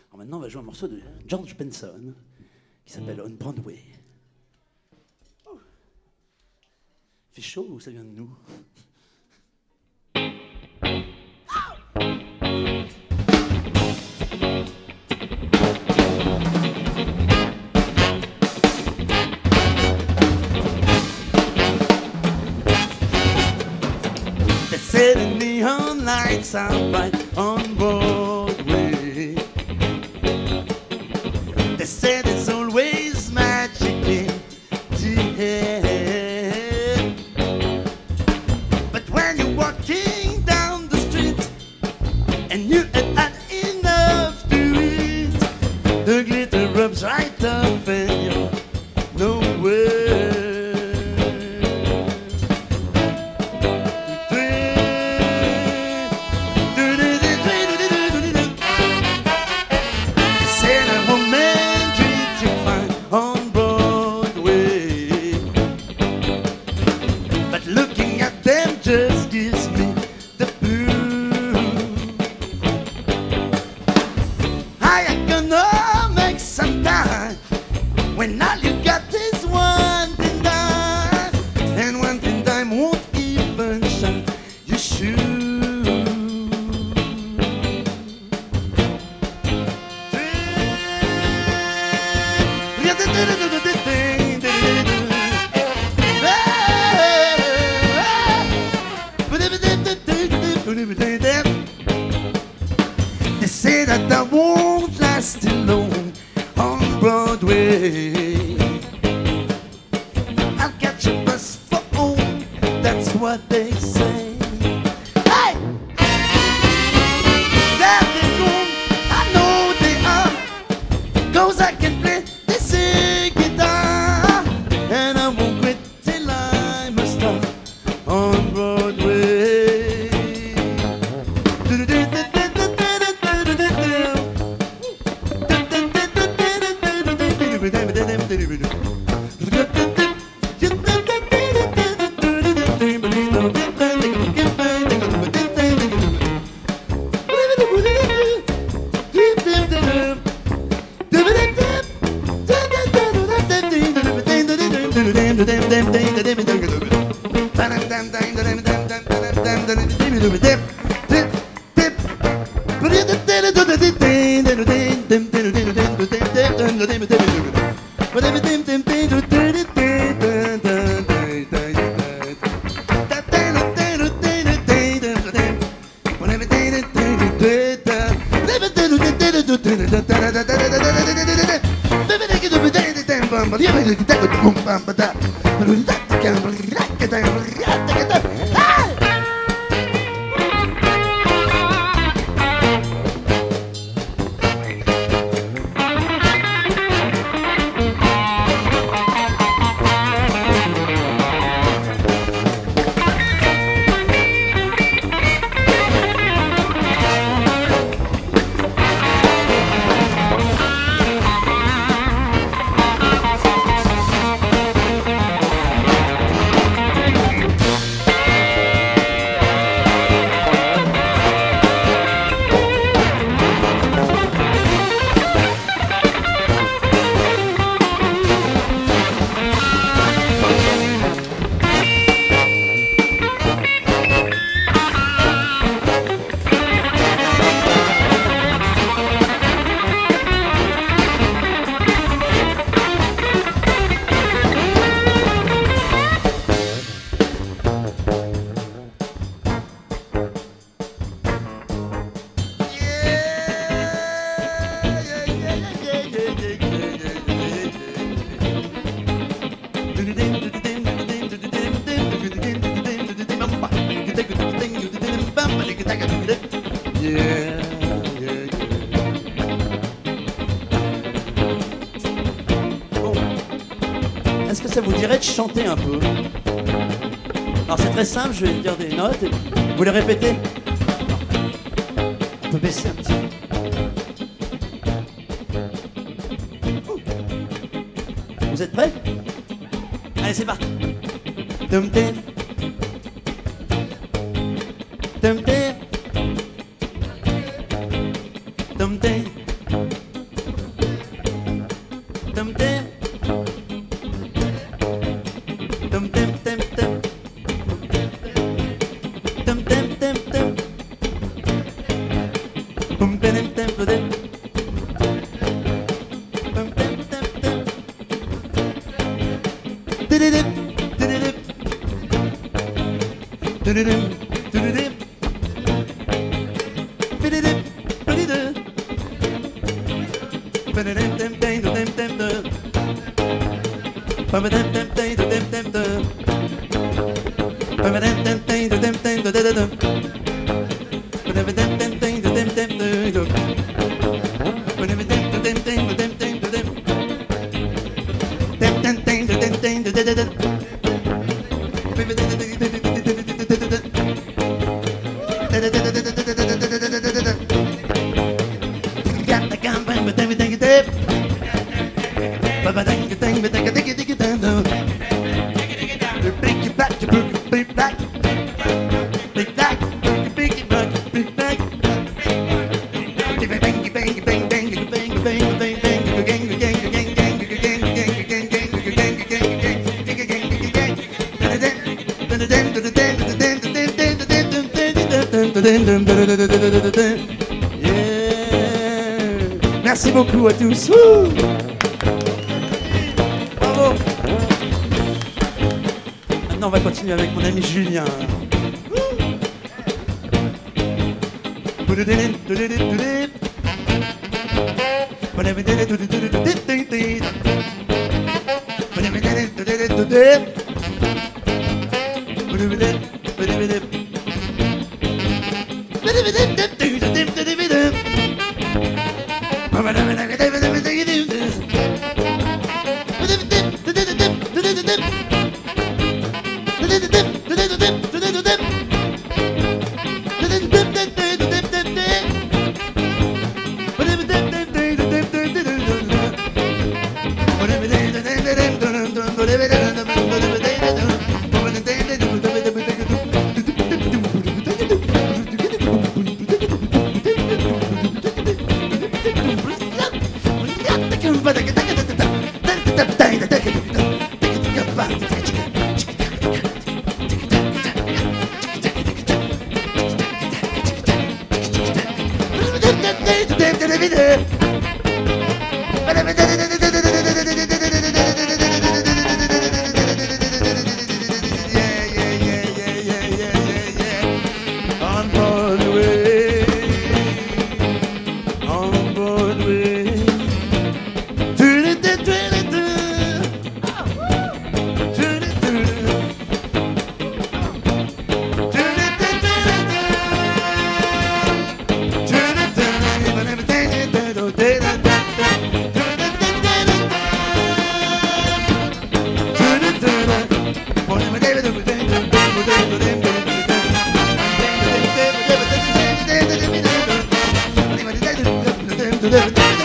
Alors maintenant, on va jouer un morceau de George Benson qui s'appelle On Broadway. Oh. Il fait chaud ou ça vient de nous? They said the neon lights are bright on Broadway. They said it's always magic in the air. But when you're walking down the street and you had had enough to eat, the glitter rubs right off and you're nowhere. On Broadway, but looking at them just gives me the blues. I ain't gonna make some time when all you got is one thing dime, and one thing dime won't even shine your shoes. They say that I won't last alone on Broadway. I'll catch a bus for home, that's what they say. Hey! There they go, I know they are, 'cause I can play this guitar, and I won't quit till I'm a star on Broadway. Est-ce que ça vous dirait de chanter un peu? Alors c'est très simple, je vais dire des notes et vous les répétez. On peut baisser un petit peu. Vous êtes prêts? Allez, c'est parti. Tum-tum. Tum-tum. Tum-tum. Merci beaucoup à tous. Wouh, bravo. Maintenant on va continuer avec mon ami Julien. Did